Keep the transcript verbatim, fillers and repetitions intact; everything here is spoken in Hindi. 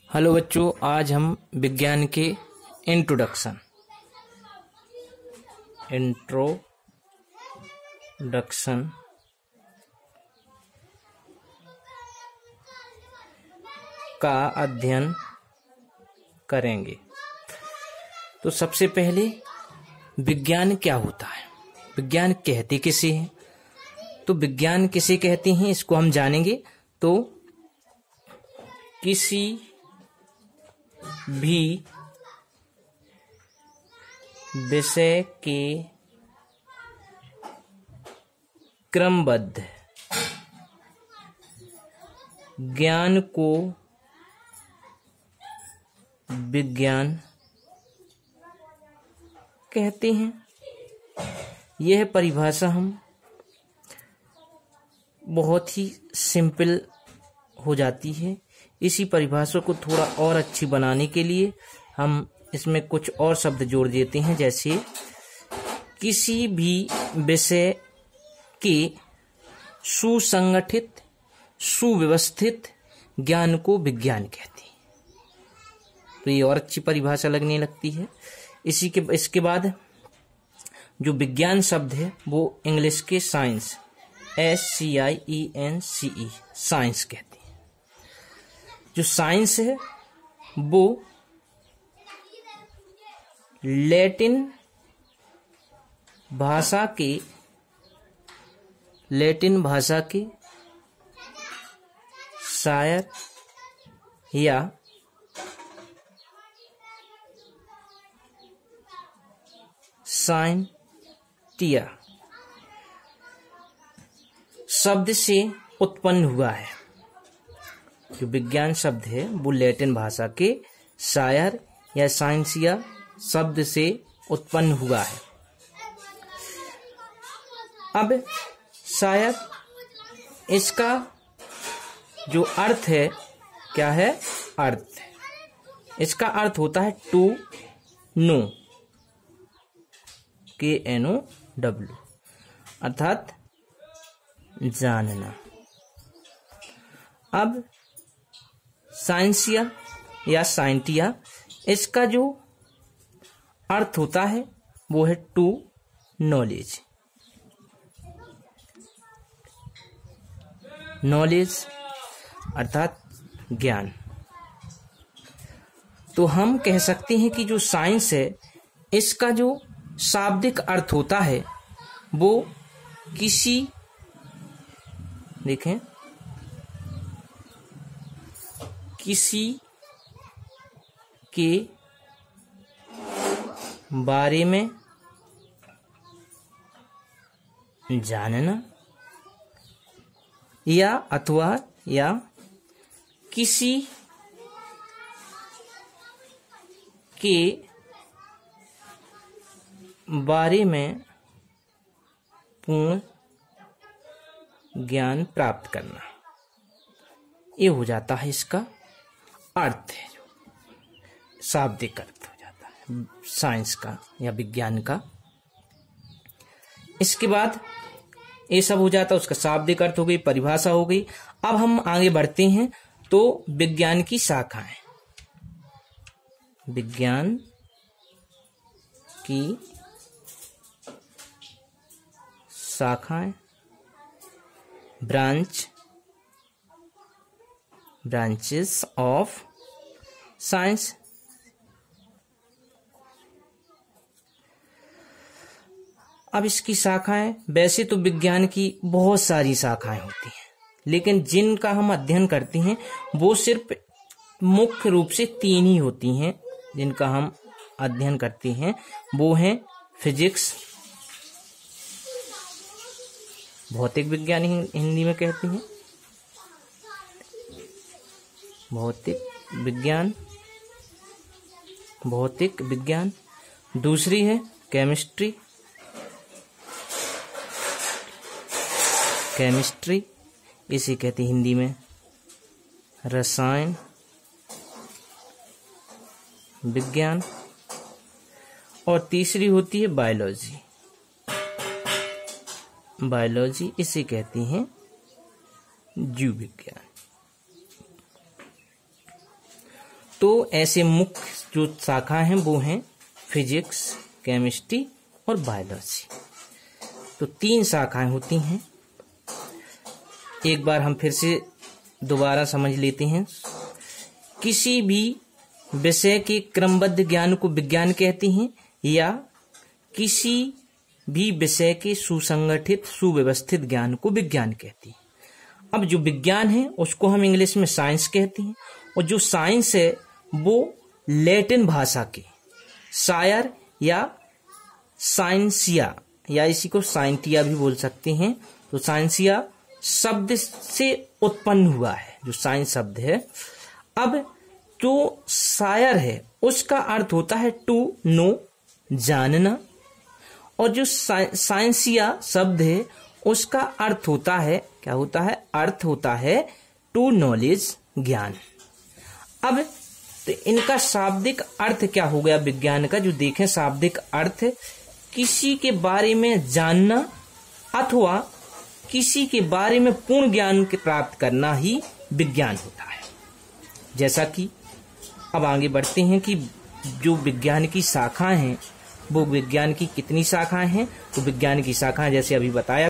हेलो बच्चों, आज हम विज्ञान के इंट्रोडक्शन इंट्रोडक्शन का अध्ययन करेंगे। तो सबसे पहले विज्ञान क्या होता है, विज्ञान कहते किसे हैं। तो विज्ञान किसे कहते हैं इसको हम जानेंगे। तो किसी भी विषय के क्रमबद्ध ज्ञान को विज्ञान कहते हैं। यह परिभाषा हम बहुत ही सिंपल हो जाती है। इसी परिभाषा को थोड़ा और अच्छी बनाने के लिए हम इसमें कुछ और शब्द जोड़ देते हैं, जैसे किसी भी विषय के सुसंगठित सुव्यवस्थित ज्ञान को विज्ञान कहते हैं। तो ये और अच्छी परिभाषा लगने लगती है। इसी के इसके बाद जो विज्ञान शब्द है वो इंग्लिश के science S C I E N C E science कहते हैं। जो साइंस है वो लैटिन भाषा के लैटिन भाषा के शायर या साइंटिया शब्द से उत्पन्न हुआ है। जो विज्ञान शब्द है वो लैटिन भाषा के शायर या साइंसिया शब्द से उत्पन्न हुआ है। अब शायद इसका जो अर्थ है क्या है, अर्थ इसका अर्थ होता है to know, K N O W, अर्थात जानना। अब साइंसिया या साइंटिया इसका जो अर्थ होता है वो है टू नॉलेज, नॉलेज अर्थात ज्ञान। तो हम कह सकते हैं कि जो साइंस है इसका जो शाब्दिक अर्थ होता है वो किसी देखें किसी के बारे में जानना या अथवा या किसी के बारे में पूर्ण ज्ञान प्राप्त करना, ये हो जाता है इसका अर्थ है, जो शाब्दिक अर्थ हो जाता है साइंस का या विज्ञान का। इसके बाद ये सब हो जाता है, उसका शाब्दिक अर्थ हो गई, परिभाषा हो गई। अब हम आगे बढ़ते हैं तो विज्ञान की शाखाएं, विज्ञान की शाखाएं, ब्रांच ब्रांचेस ऑफ साइंस। अब इसकी शाखाएं, वैसे तो विज्ञान की बहुत सारी शाखाएं होती हैं, लेकिन जिनका हम अध्ययन करते हैं वो सिर्फ मुख्य रूप से तीन ही होती हैं। जिनका हम अध्ययन करते हैं वो हैं फिजिक्स, भौतिक विज्ञान हिंदी में कहते हैं, भौतिक विज्ञान भौतिक विज्ञान दूसरी है केमिस्ट्री केमिस्ट्री इसे कहते हैं हिंदी में रसायन विज्ञान, और तीसरी होती है बायोलॉजी बायोलॉजी इसे कहते हैं जीव विज्ञान। तो ऐसे मुख्य जो शाखा हैं वो हैं फिजिक्स, केमिस्ट्री और बायोलॉजी। तो तीन शाखाएं होती हैं। एक बार हम फिर से दोबारा समझ लेते हैं। किसी भी विषय के क्रमबद्ध ज्ञान को विज्ञान कहते हैं, या किसी भी विषय के सुसंगठित सुव्यवस्थित ज्ञान को विज्ञान कहते हैं। अब जो विज्ञान है उसको हम इंग्लिश में साइंस कहते हैं, और जो साइंस है वो लैटिन भाषा के शायर या साइंसिया, या इसी को साइंटिया भी बोल सकते हैं, तो साइंसिया शब्द से उत्पन्न हुआ है, जो साइंस शब्द है। अब जो शायर है उसका अर्थ होता है टू नो, जानना, और जो साइंसिया शब्द है उसका अर्थ होता है, क्या होता है, अर्थ होता है टू नॉलेज, ज्ञान। अब तो इनका शाब्दिक अर्थ क्या हो गया विज्ञान का, जो देखें शाब्दिक अर्थ, किसी के बारे में जानना अथवा किसी के बारे में पूर्ण ज्ञान के प्राप्त करना ही विज्ञान होता है। जैसा कि अब आगे बढ़ते हैं कि जो विज्ञान की शाखाएं हैं वो विज्ञान की कितनी शाखाएं हैं। तो विज्ञान की शाखाएं जैसे अभी बताया